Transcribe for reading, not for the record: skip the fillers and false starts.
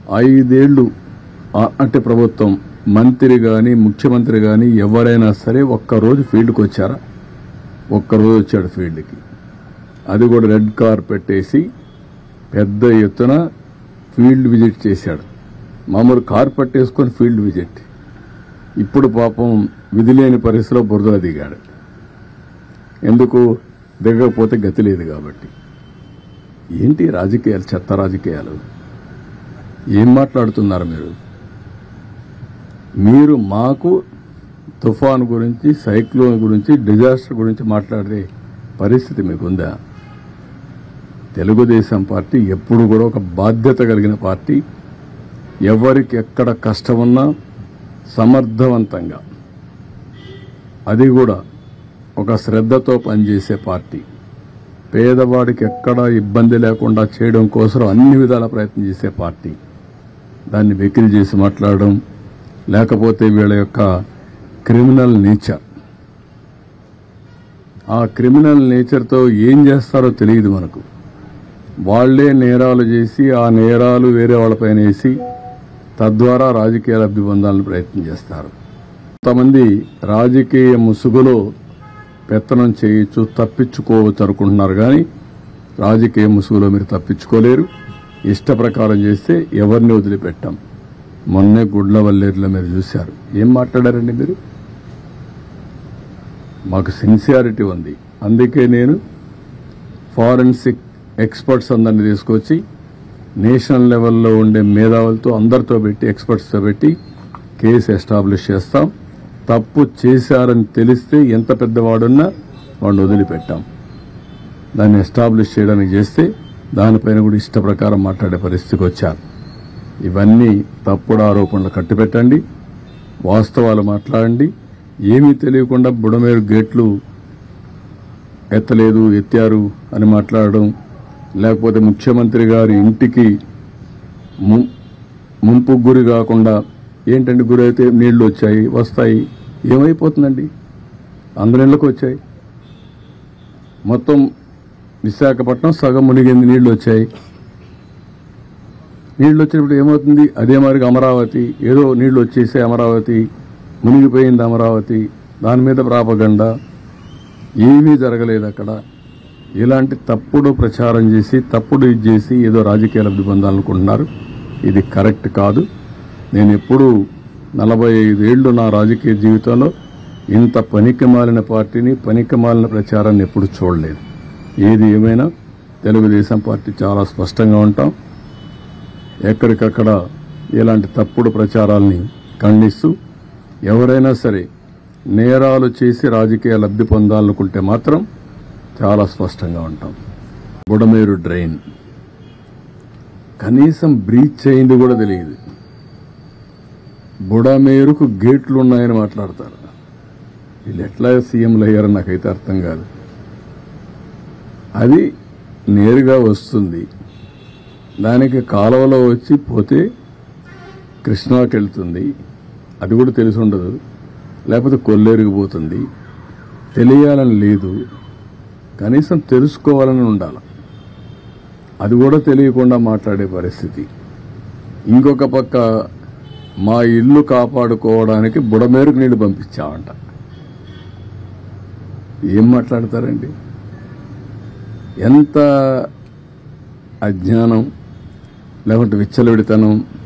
5 ఏళ్లు అంటే ప్రభుత్వం మంత్రి కానీ ముఖ్యమంత్రి కానీ ఎవరైనా సరే ఒక్కరోజు ఫీల్డ్కి వచ్చారా? ఒక్కరోజు వచ్చాడు ఫీల్డ్కి, అది కూడా రెడ్ కార్పెట్ వేసి పెద్ద ఎత్తున ఫీల్డ్ విజిట్ చేశాడు. మామూలు కార్పెట్ వేసుకొని ఫీల్డ్ విజిట్. ఇప్పుడు పాపం విధిలేని పరిస్థితిలో బురదలో దిగాడు. ఎందుకు దిగకపోతే గతి లేదు కాబట్టి. ఏంటి రాజకీయాలు, చెత్త రాజకీయాలు? ఏం మాట్లాడుతున్నారు మీరు? మీరు మాకు తుఫాను గురించి, సైక్లోన్ గురించి, డిజాస్టర్ గురించి మాట్లాడే పరిస్థితి మీకుందా? తెలుగుదేశం పార్టీ ఎప్పుడు కూడా ఒక బాధ్యత కలిగిన పార్టీ. ఎవరికి ఎక్కడ కష్టమున్నా సమర్థవంతంగా, అది కూడా ఒక శ్రద్ధతో పనిచేసే పార్టీ. పేదవాడికి ఎక్కడా ఇబ్బంది లేకుండా చేయడం కోసం అన్ని విధాల ప్రయత్నం చేసే పార్టీ. దాన్ని వెకిలి చేసి మాట్లాడడం, లేకపోతే వీళ్ళ యొక్క క్రిమినల్ నేచర్, ఆ క్రిమినల్ నేచర్తో ఏం చేస్తారో తెలియదు మనకు. వాళ్లే నేరాలు చేసి ఆ నేరాలు వేరే వాళ్ళపైన వేసి తద్వారా రాజకీయ లబ్ధి పొందాలని ప్రయత్నం చేస్తారు. కొంతమంది రాజకీయ ముసుగులో పెత్తనం చేయొచ్చు, తప్పించుకోవచ్చు అనుకుంటున్నారు. కానీ రాజకీయ ముసుగులో మీరు తప్పించుకోలేరు. ఇష్ట ప్రకారం చేస్తే ఎవరిని వదిలిపెట్టాం. మొన్నే గుడ్లవల్లేరులో మీరు చూశారు. ఏం మాట్లాడారండి మీరు? మాకు సిన్సియారిటీ ఉంది, అందుకే నేను ఫారెన్సిక్ ఎక్స్పర్ట్స్ అందరినీ తీసుకొచ్చి నేషనల్ లెవెల్లో ఉండే మేధావులతో అందరితో పెట్టి, ఎక్స్పర్ట్స్తో పెట్టి కేసు ఎస్టాబ్లిష్ చేస్తాం. తప్పు చేశారని తెలిస్తే ఎంత పెద్దవాడున్నా వాడిని వదిలిపెట్టాం. దాన్ని ఎస్టాబ్లిష్ చేయడానికి చేస్తే దానిపైన కూడా ఇష్ట ప్రకారం మాట్లాడే పరిస్థితికి వచ్చారు. ఇవన్నీ తప్పుడు ఆరోపణలు కట్టిపెట్టండి, వాస్తవాలు మాట్లాడండి. ఏమీ తెలియకుండా బుడమేరు గేట్లు ఎత్తలేదు, ఎత్తారు అని మాట్లాడడం, లేకపోతే ముఖ్యమంత్రి గారి ఇంటికి ముంపుకు గురి కాకుండా ఏంటంటే గురైతే నీళ్లు వచ్చాయి, వస్తాయి, ఏమైపోతుందండి? అందరి ఇళ్లకు వచ్చాయి. మొత్తం విశాఖపట్నం సగం మునిగింది, నీళ్లు వచ్చాయి. నీళ్లు వచ్చినప్పుడు ఏమవుతుంది? అదే మరి అమరావతి, ఏదో నీళ్లు వచ్చేసే అమరావతి మునిగిపోయింది, అమరావతి దాని మీద ప్రాపగండా. ఏమీ జరగలేదు అక్కడ. ఇలాంటి తప్పుడు ప్రచారం చేసి, తప్పుడు ఇది చేసి ఏదో రాజకీయ లబ్ధి పొందాలనుకుంటున్నారు. ఇది కరెక్ట్ కాదు. నేను ఎప్పుడూ 45 ఏళ్లు నా రాజకీయ జీవితంలో ఇంత పనికిమాలిన పార్టీని, పనికిమాలిన ప్రచారాన్ని ఎప్పుడు చూడలేదు. ఏది ఏమైనా తెలుగుదేశం పార్టీ చాలా స్పష్టంగా ఉంటాం. ఎక్కడికక్కడ ఇలాంటి తప్పుడు ప్రచారాల్ని ఖండిస్తూ, ఎవరైనా సరే నేరాలు చేసి రాజకీయ లబ్ధి పొందాలనుకుంటే మాత్రం చాలా స్పష్టంగా ఉంటాం. బుడమేరు డ్రైన్ కనీసం బ్రీచ్ అయింది కూడా తెలియదు. బుడమేరుకు గేట్లు ఉన్నాయని మాట్లాడతారు. వీళ్ళు ఎట్లా సీఎంలు అయ్యారని నాకైతే అర్థం కాదు. అది నేరుగా వస్తుంది, దానికి కాలువలో వచ్చి పోతే కృష్ణాకి వెళ్తుంది, అది కూడా తెలిసి ఉండదు. లేకపోతే కొల్లేరుకు పోతుంది. తెలియాలని లేదు, కనీసం తెలుసుకోవాలని ఉండాలి. అది కూడా తెలియకుండా మాట్లాడే పరిస్థితి. ఇంకొక పక్క మా ఇల్లు కాపాడుకోవడానికి బుడమేరుకు నీళ్లు పంపించామంట. ఏం మాట్లాడతారండి? ఎంత అజ్ఞానం, లేకుంటే విచ్చలవిడితనం.